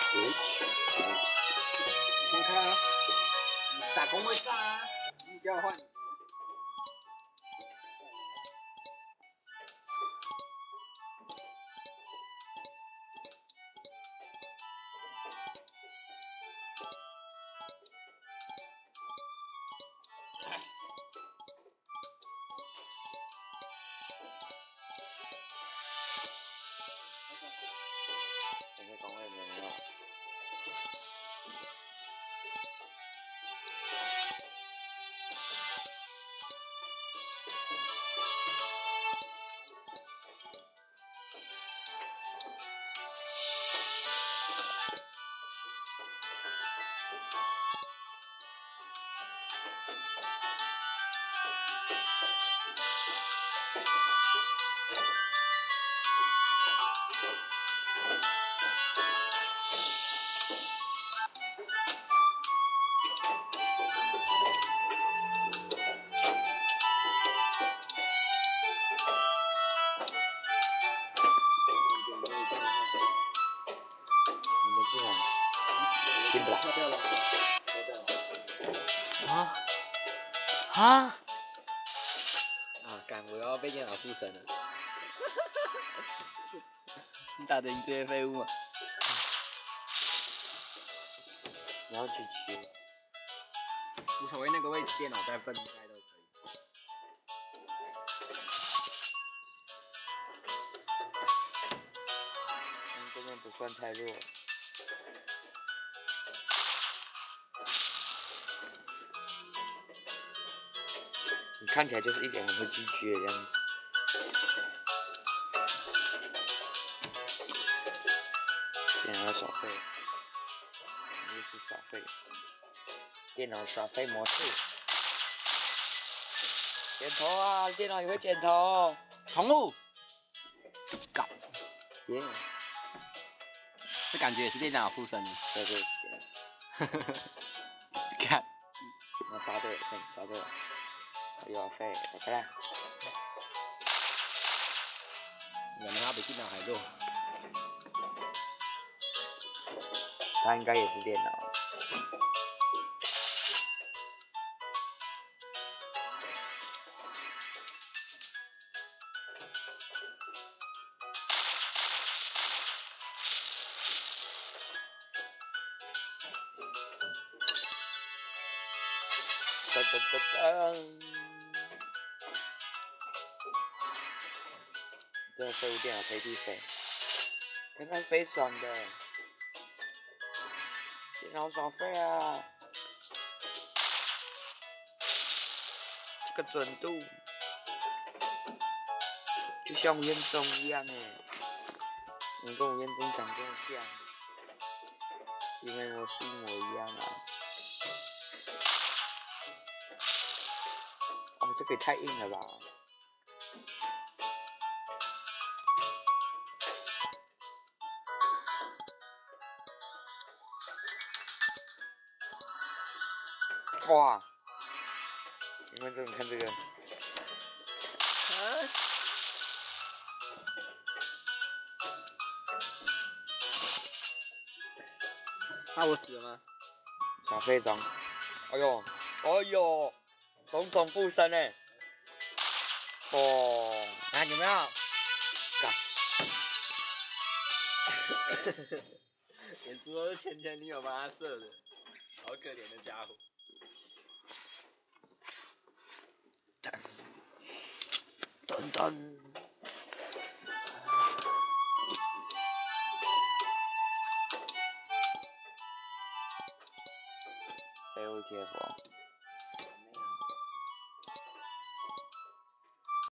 先看啊，打工会炸啊，你不要换。 进不来。 跳掉了， 啊啊！干！我要被电脑附身了。你打得赢这些废物吗？ 你要去切， 无所谓，那个位置电脑再笨应该都可以。 这边不算太弱。你看起来就是一脸很会拒绝的样子。电脑耍废，又是耍废。电脑耍废模式。剪头啊！电脑也会剪头。 宠物。搞。 耶。 这感觉也是电脑附身的。 对对。 看。 那答对了，答对了。又要废，打开来。 原来他比电脑还弱。 他应该也是电脑。噔噔噔噔。这个废物电脑飞地飞，看看飞爽的。电脑耍废啊！这个准度就像吴彦宗一样哎，你跟吴彦宗长这么像，因为我是一模一样啊。哦，这个也太硬了吧！哇！你们怎么看这个？ 那我死了吗？ 耍废中。哎呦，哎呦，种种附身哎！哦， 啊，有没有？ 干！ 脸书都是前女友帮他设的，好可怜的家伙。 噔噔。废物解佛。